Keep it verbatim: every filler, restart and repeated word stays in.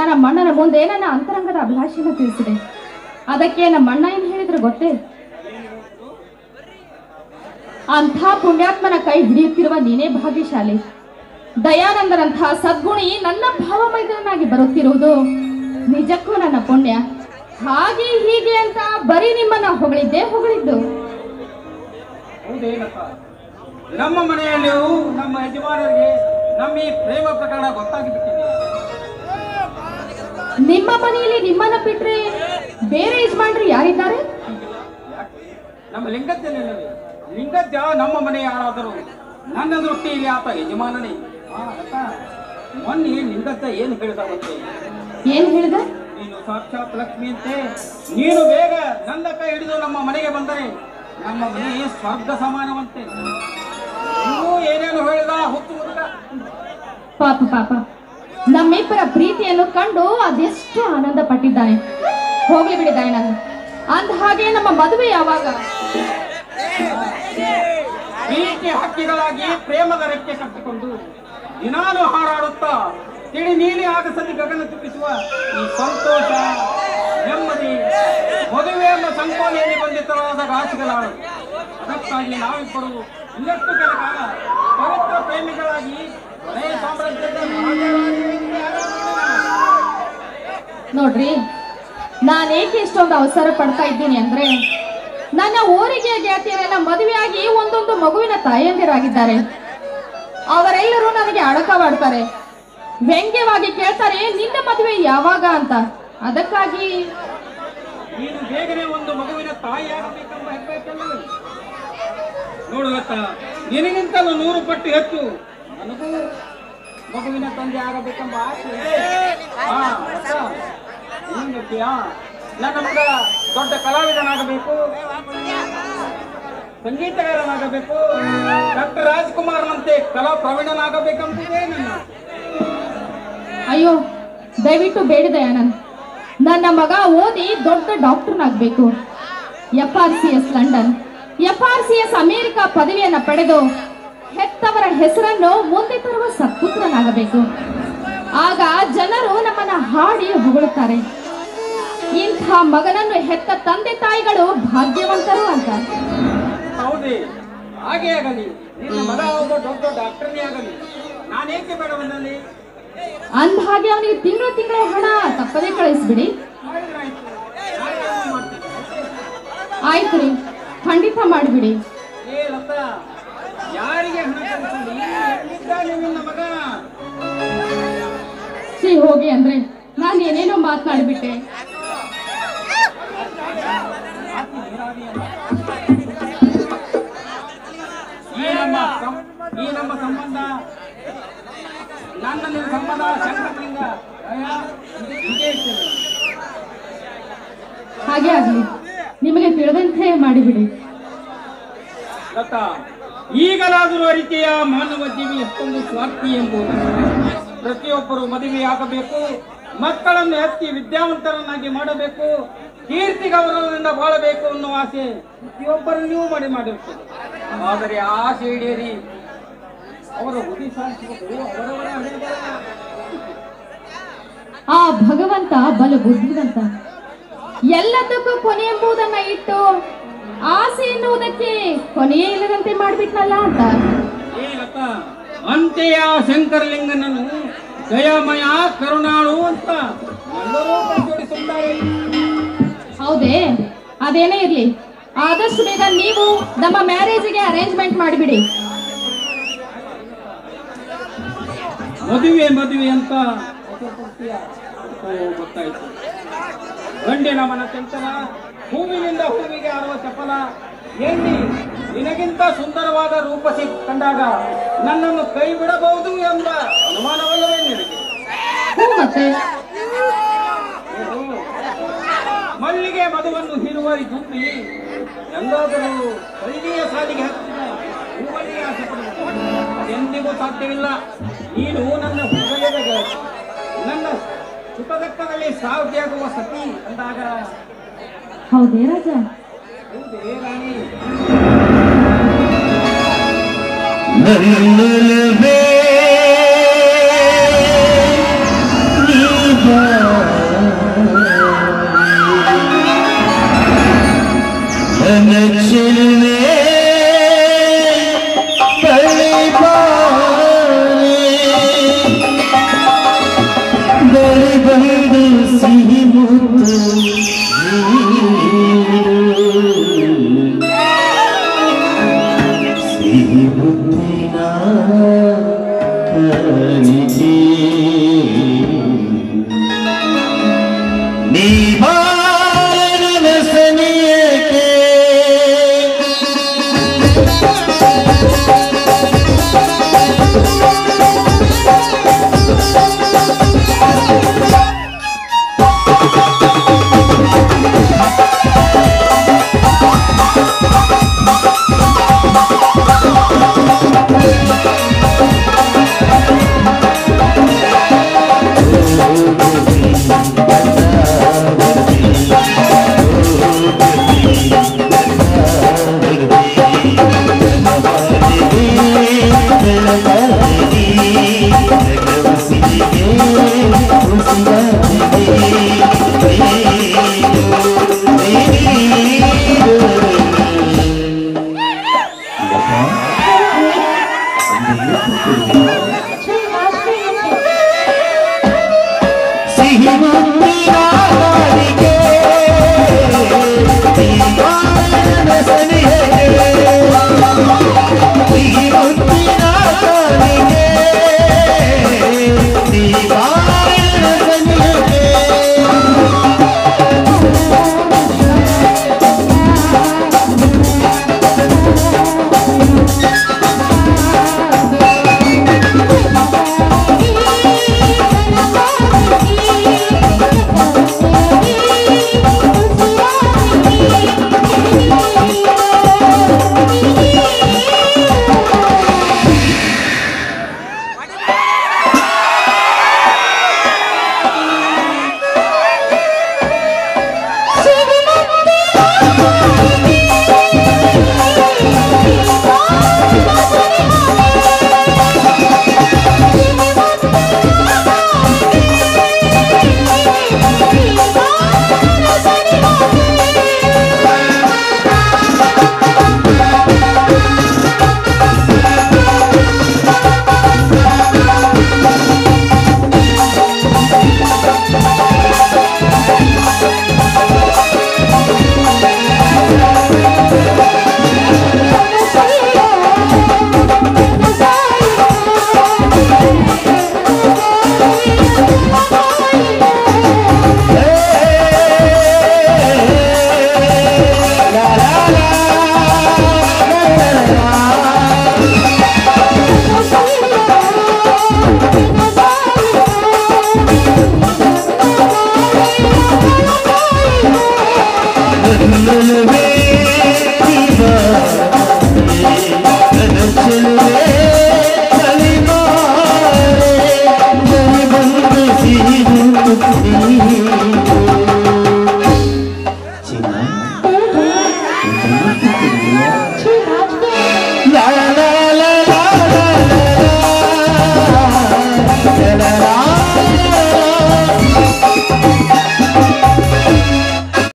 ನಮ್ಮ ಅಣ್ಣನ ಮುಂದೆ ನನ್ನ ಅಂತರಂಗದ ಅಭಿಲಾಷೆಯನ್ನು ತಿಳಿಸಿದೆ. ಅದಕ್ಕೆ ನಮ್ಮ ಅಣ್ಣ ಏನು ಹೇಳಿದ್ರು ಗೊತ್ತೇ? ಅಂಥ ಪುಣ್ಯಾತ್ಮನ ಕೈ ಹಿಡಿಯುತ್ತಿರುವ ನೀನೇ ಭಾಗ್ಯಶಾಲಿ. ದಯಾನಂದರಂತಹ ಸದ್ಗುಣಿ ನನ್ನ ಭಾವಮೈದನಾಗಿ ಬರುತ್ತಿರುವುದು ನಿಜಕ್ಕೂ ನನ್ನ ಪುಣ್ಯ. ಹಾಗೆ ಹೀಗೆ ಅಂತ ಬರೀ ನಿಮ್ಮನ್ನ ಹೊಗಳಿದ್ದೆ ಹೊಗಳಿದ್ದು. ನಮ್ಮ ಮನೆಯಲ್ಲಿಯೂ ನಮ್ಮ ಯಜಮಾನರಿಗೆ ನಮ್ಮ ಈ ಪ್ರೇಮ ಪ್ರಕರಣ ಗೊತ್ತಾಗಿಬಿಟ್ಟಿದೆ. ನಿಮ್ಮ ಮನೆಯಲ್ಲಿ ನಿಮ್ಮನ್ನ ಬಿಟ್ರೆ ಬೇರೆ ಯಜಮಾನರು ಯಾರಿದ್ದಾರೆ? ನಮ್ಮ ಲಿಂಗಜ್ಜನಿಲ್ಲವೇ? ಲಿಂಗಜ್ಜ ನಮ್ಮ ಮನೆ ಯಾರಾದರೂ. ನನ್ನ ದೃಷ್ಟಿಯಲ್ಲಿ ಆತ ಯಜಮಾನನೇ. ಮೊನ್ನೆ ಲಿಂಗಜ್ಜ ಏನು ಹೇಳಿದ ಗೊತ್ತೇ? ಏನ್ ಹೇಳಿದ? ನೀನು ಸಾಕ್ಷಾತ್ ಲಕ್ಷ್ಮಿ ಅಂತೆ. ನೀನು ಬೇಗ ನನ್ನ ಕೈ ಹಿಡಿದು ನಮ್ಮ ಮನೆಗೆ ಬಂದರೆ ನಮ್ಮ ಮನೆ ಸ್ವರ್ಗ ಸಮಾನವಂತೆ. ಇನ್ನೂ ಏನೇನು ಹೇಳಿದ ಹುಟ್ಟು ಹುಡುಗ. ಪಾಪ ಪಾಪ, ನಮ್ಮಿಬ್ಬರ ಪ್ರೀತಿಯನ್ನು ಕಂಡು ಅದೆಷ್ಟು ಆನಂದ ಪಟ್ಟಿದ್ದಾನೆ. ಹೋಗ್ಲಿ ಬಿಡಿದ್ದಾನೆ ನಾನು. ಅಂದ ಹಾಗೆ ನಮ್ಮ ಮದುವೆ ಯಾವಾಗ? ಪ್ರೀತಿ ಹಕ್ಕಿಗಳಾಗಿ ಪ್ರೇಮದ ರೆಕ್ಕೆ ಕಟ್ಟಿಕೊಂಡು ದಿನಾಲು ಹಾರಾಡುತ್ತಾ ತಿಳಿ ನೀಲಿ ಆಗಸದಿ ಗಗನ ಚುಕ್ಕಿಸುವ ಈ ಸಂತೋಷ ನೆಮ್ಮದಿ ಮದುವೆ ಎಂಬ ಸಂಕೋಲೆಯಲ್ಲಿ ಬಂದಿತರಾದ ರಾಶಿಗಳಾಳು. ಅದಕ್ಕಾಗಿ ನಾವಿಬ್ಬರು ಇನ್ನಷ್ಟು ಕೆಲ ಕಾಲ ಪವಿತ್ರ ಪ್ರೇಮಿಗಳಾಗಿ ಮನೆಯ ಸಾಮ್ರಾಜ್ಯದ ನೋಡ್ರಿ, ನಾನೇಕೆ ಇಷ್ಟೊಂದು ಅವಸರ ಪಡ್ತಾ ಇದ್ದೀನಿ ಅಂದ್ರೆ, ನನ್ನ ಊರಿಗೆ ಗೆಳತಿಯರೆಲ್ಲ ಮದುವೆಯಾಗಿ ಒಂದೊಂದು ಮಗುವಿನ ತಾಯಂದಿರಾಗಿದ್ದಾರೆ. ಅವರೆಲ್ಲರೂ ನನಗೆ ಅಡಕವಾಡ್ತಾರೆ, ವ್ಯಂಗ್ಯವಾಗಿ ಕೇಳ್ತಾರೆ ನಿನ್ನ ಮದುವೆ ಯಾವಾಗ ಅಂತ. ಅದಕ್ಕಾಗಿ ನೀನು ಬೇಗನೆ ಒಂದು ಮಗುವಿನ ತಾಯಿಯಾಗಬೇಕೆಂಬ ಹೆಬ್ಬೆಟ್ಟಲ್ಲವೇ? ನೋಡುವತ್ತ, ನಿನಗಿಂತಲೂ ನೂರು ಪಟ್ಟು ಹೆಚ್ಚು ನನಗೂ ಮಗುವಿನ ತಂದೆ ಆಗಬೇಕೆಂಬ ಆಸೆ ಇದೆ. ನನ್ನ ಮಗ ದೊಡ್ಡ ಕಲಾವಿದನಾಗಬೇಕು, ಸಂಗೀತಗಾರನಾಗಬೇಕು, ಡಾಕ್ಟರ್ ರಾಜ್ಕುಮಾರ್ನಂತೆ ಕಲಾ ಪ್ರವೀಣನಾಗಬೇಕೆಂಬುದೇ ನನ್ನ. ಅಯ್ಯೋ, ದಯವಿಟ್ಟು ಬೇಡಿದೆ ಆನಂದ್. ನನ್ನ ಮಗ ಓದಿ ದೊಡ್ಡ ಡಾಕ್ಟರ್ನಾಗಬೇಕು. F R C S London, F R C S America ಪದವಿಯನ್ನು ಪಡೆದು ಹೆತ್ತವರ ಹೆಸರನ್ನು ಮುಂದೆ ತರುವ ಸತ್ಪುತ್ರನಾಗಬೇಕು. ಆಗ ಜನರು ನಮ್ಮನ್ನ ಹಾಡಿ ಹೊಗಳುತ್ತಾರೆ, ಇಂಥ ಮಗನನ್ನು ಹೆತ್ತ ತಂದೆ ತಾಯಿಗಳು ಭಾಗ್ಯವಂತರು ಅಂತ. ಹೌದೇ, ಹಾಗೆ ಆಗಲಿ. ನಿನ್ನ ಮಗ ಒಬ್ಬ ದೊಡ್ಡ ಡಾಕ್ಟರ್ನೇ ಆಗಲಿ. ನಾನೇಕೆ ಬೇಡವನ್ನಲ್ಲಿ? ಅಂದ ಹಾಗೆ ಅವನಿಗೆ ತಿಂಗಳು ತಿಂಗಳ ಹಣ ತಪ್ಪದೇ ಕಳಿಸ್ಬಿಡಿ. ಆಯ್ತು ರೀ, ಖಂಡಿತ ಮಾಡಿಬಿಡಿ. ಯಾರಿಗೆ ಮಗ ಸಿ ಹೋಗಿ ಅಂದ್ರೆ ನಾನು ಏನೇನೋ ಮಾತನಾಡ್ಬಿಟ್ಟೆ. ಈ ನಮ್ಮ ಈ ನಮ್ಮ ಸಂಬಂಧ ನನ್ನ ನಿನ್ನ ಸಂಬಂಧ ಶಂಕರಲಿಂಗ ಹಾಗೆ ಆಗ್ಲಿ, ನಿಮಗೆ ತಿಳಿದಂತೆ ಮಾಡಿಬಿಡಿ. ಈಗಲಾದರೂ ಅರಿಕೆಯ ಮಾನವ ಜೀವಿ ಎಷ್ಟೊಂದು ಸ್ವಾರ್ಥಿ ಎಂಬುದು. ಪ್ರತಿಯೊಬ್ಬರು ಮದುವೆಯಾಗಬೇಕು, ಮಕ್ಕಳನ್ನು ಎತ್ತಿ ವಿದ್ಯಾವಂತರನ್ನಾಗಿ ಮಾಡಬೇಕು, ಕೀರ್ತಿ ಗೌರವದಿಂದ ಬಾಳಬೇಕು ಅನ್ನೋ ಆಸೆ ಪ್ರತಿಯೊಬ್ಬರನ್ನೂ ಮಾಡಿ ಮಾಡಿರುತ್ತದೆ. ಆದರೆ ಆ ಆಸೆ ಈಡೇರಿ ಅವರ ಹುಡಿ ಸಾಧಿಸುವುದು ಅವರವರ ಹಣೆಬರಹ. ಆ ಭಗವಂತ ಬಲು ಬುದ್ಧಿವಂತ. ಎಲ್ಲದಕ್ಕೂ ಕೊನೆ ಎಂಬುದನ್ನ ಇಟ್ಟು ಆಸೆ ಎನ್ನುವುದಕ್ಕೆ ಕೊನೆಯೇ ಇಲ್ಲದಂತೆ ಮಾಡಿಬಿಟ್ನಲ್ಲ ಅಂತ. ಅಂತೆಯ ಶಂಕರಲಿಂಗನನ್ನು ದಯಾಮಯ ಕರುಣಾಳು ಅಂತ ಎಲ್ಲರೂ ಜೋಡಿಸುತ್ತಾರೆ. ಹೌದೇ? ಅದೇನೇ ಇರ್ಲಿ, ಆದಷ್ಟು ಬೇಗ ನೀವು ನಮ್ಮ ಮ್ಯಾರೇಜಿಗೆ ಅರೇಂಜ್ಮೆಂಟ್ ಮಾಡಿಬಿಡಿ. ಮದುವೆ ಮದುವೆ ಅಂತ ಗೊತ್ತಾಯ್ತು. ಗಂಡಿನ ಮನ ಚಂಚಲ, ಹೂವಿನಿಂದ ಹೂವಿಗೆ ಆರುವ ಚಪಲ. ಎಲ್ಲಿ ನಿನಗಿಂತ ಸುಂದರವಾದ ರೂಪಸಿ ಕಂಡಾಗ ನನ್ನನ್ನು ಕೈ ಬಿಡಬಹುದು ಎಂಬ ಅನುಮಾನವಲ್ಲವೇ ನಿನಗೆ? ಮತ್ತೆ ಮಲ್ಲಿಗೆ ಮಧುವನ್ನು ಹೀರುವರಿ ದುಂಬಿ ಎಂದಾದರೂ ಹಳ್ಳಿಯ ಸಾಲಿಗೆ ಹತ್ತಿದ ಹೂವಳಿಯ ಆಸೆ ಪಡುವುದು ಎಂದಿಗೂ ಸಾಧ್ಯವಿಲ್ಲ. ನೀನು ನನ್ನ ಹೃದಯದ ಗೆಳತಿ, ನನ್ನ ಸುಖದಕ್ಕದಲ್ಲಿ ಸಾಧ್ಯಾಗುವ ಸತಿ ಅಂದಾಗ. ಹೌದೇ ರಾಜ? ಹೌದೇ ರಾಣಿ? ನನ್ನಲವೇ ನೀ ಸಿಹಿ ಮುತ್ತಿನ ಕಾಣಿಕೆ ನೀ ಬಾರನ ಸನಿಯಕ್ಕೆ la la la la la la